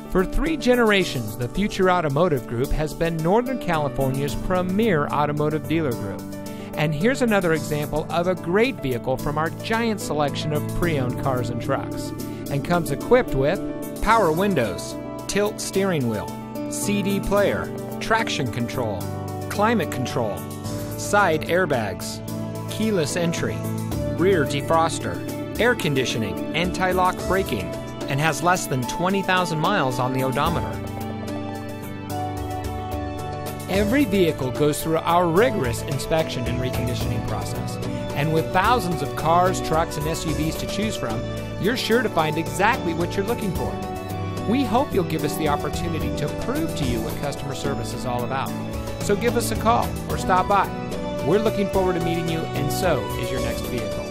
For 3 generations, the Future Automotive Group has been Northern California's premier automotive dealer group. And here's another example of a great vehicle from our giant selection of pre-owned cars and trucks. And comes equipped with power windows, tilt steering wheel, CD player, traction control, climate control, side airbags, keyless entry, rear defroster, air conditioning, anti-lock braking, and has less than 20,000 miles on the odometer. Every vehicle goes through our rigorous inspection and reconditioning process. And with thousands of cars, trucks, and SUVs to choose from, you're sure to find exactly what you're looking for. We hope you'll give us the opportunity to prove to you what customer service is all about. So give us a call or stop by. We're looking forward to meeting you, and so is your next vehicle.